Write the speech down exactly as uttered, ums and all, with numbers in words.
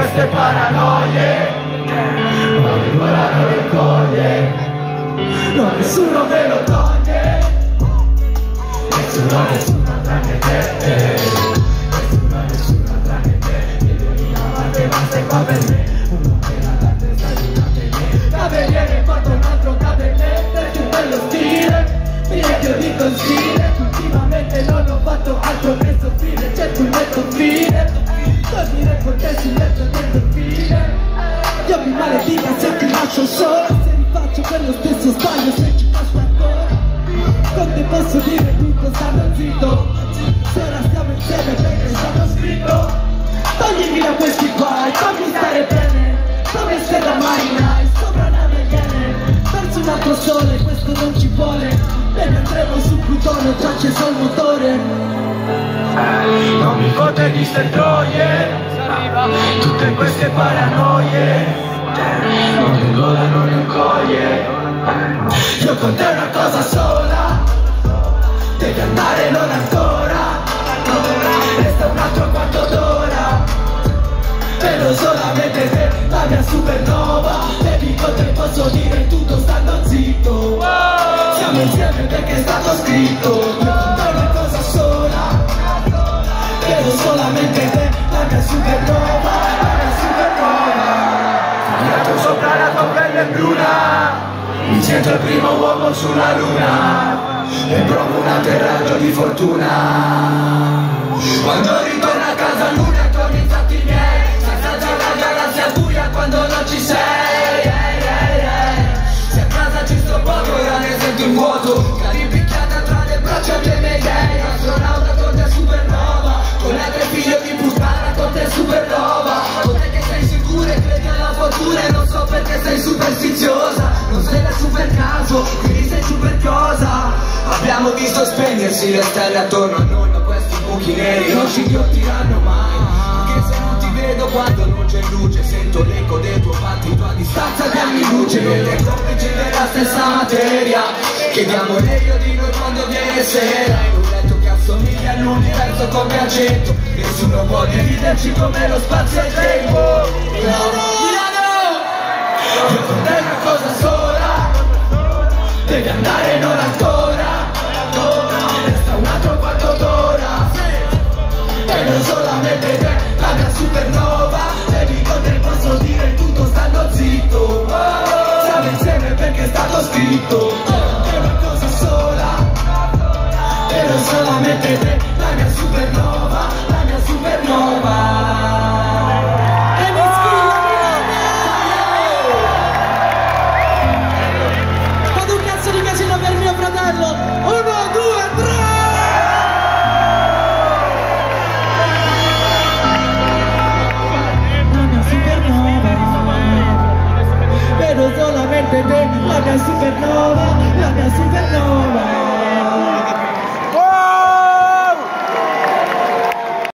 queste paranoie, ma ancora non le coglie, no, nessuno me lo toglie, nessuno, nessuno tranne te, nessuno, nessuno tranne te, devo venire avanti ma sei qua per me, uno che la tante sta durante me, cavaliere fatto un altro cavaliere, più bello stile, miglior di consigli, ultimamente non ho fatto altro che soffrire, cerco il netto fine, dormire con te sul letto dentro il fine, io mi maledica se ti lascio solo, se rifaccio per lo stesso sbaglio se ci casco ancora, con te posso dire tutto stando zitto, se ora stiamo insieme perché è stato scritto, toglimi da questi guai, fammi stare bene, come se da marina e sopra una mediane, perso un altro sole, questo non ci vuole, bene andremo su Plutone, ho già acceso il motore. Non mi fotte di ste troie, tutte queste paranoie, non mi gola, non mi accoglie, io con te una cosa sola, devi andare non ancora, resta un altro quarto d'ora, vedo solamente te, la mia supernova, baby con te posso dire tutto stando zitto, siamo insieme perché è stato scritto, io con te una cosa sola, vedo solamente te, la mia supernova, la mia supernova. Caminato sopra la tua pelle bruna, mi sento il primo uomo sulla luna, e provo un atterraggio di fortuna. Quando ritorno a casa luna con i fatti miei, senza già la galassia buia quando non ci sei. Se a casa ci sto poco, ora ne sento il vuoto, cadi picchiata tra le braccia dei miei dei, astronauta con te supernova, con la tre figlio di puttana con te supernova, con te che sei sicura e credi alla fortuna e non so perché sei superstiziosa, non sei da super caso, quindi sei super cosa. Abbiamo visto spegnersi le stelle attorno a noi, ma questi buchi neri non ci ghiottiranno mai, anche se non ti vedo quando non c'è luce, sento l'eco dei tuoi battiti a distanza di anni luce, le complici della stessa materia, chiediamo meglio di noi quando viene sera, in un letto che assomiglia all'universo come al centro, nessuno può dividerci come lo spazio e il tempo. Milano, Milano, io con te una cosa sola, devi andare non ancora, resta un altro quarto d'ora, vedo solamente te, la mia supernova, baby con te posso dire tutto stando zitto, siamo insieme perché è stato scritto, è una cosa sola, vedo solamente te, la mia supernova.